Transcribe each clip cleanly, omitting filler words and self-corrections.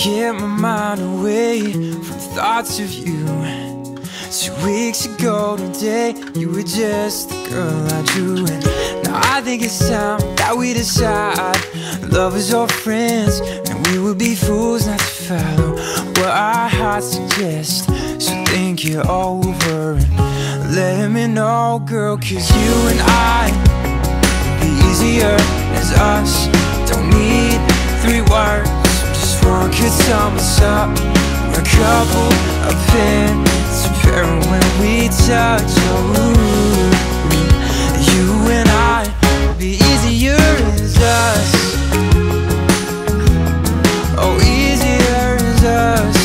get my mind away from thoughts of you. 2 weeks ago today, you were just the girl I drew. And now I think it's time that we decide lovers or friends, and we would be fools not to follow what our hearts suggest. So think it over and let me know, girl, 'cause you and I would be easier as us. Don't need 3 words, just one could sum us up. We're a couple of pins, a pair when we touch. Oh, you and I would be easier as us. Oh, easier as us.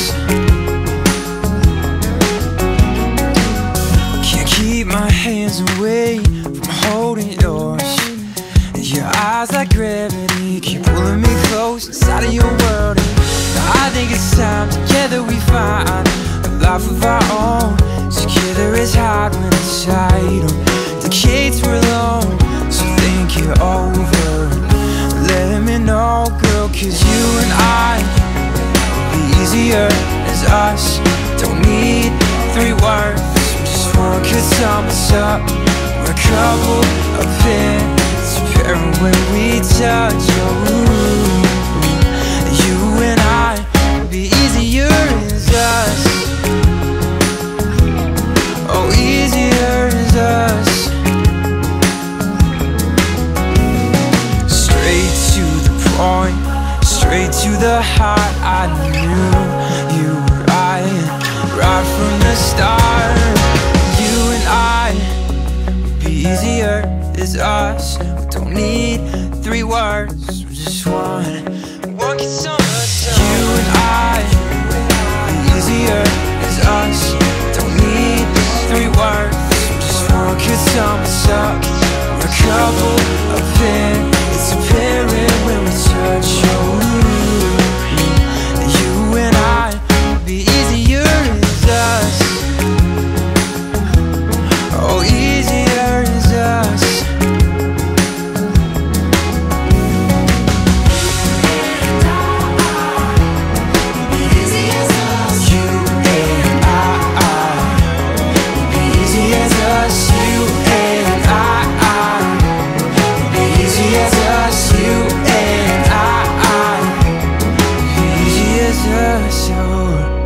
Can't keep my hands away from holding yours. Your eyes like gravity keep pulling me close inside of your world. And I think it's time together we find a life of our own. Together is hard when it's tight. Decades we're alone, so think it over. Let me know, girl, 'cause you and I would be easier as us. Don't need 3 words, just one could sum us up. We're a couple of pins, a pair when we touch. Oh, you and I would be easier as us. Oh, easier as us. Straight to the point, straight to the heart. I knew you were right from the start. You and I would be easier as us. We don't need 3 words, just one can sum us up. You and I would be easier as us. Don't need 3 words, just one could sum us up. We're a couple of pins, it's apparent when we touch. Oh, you and I would be easier as us. Oh, easier as us. So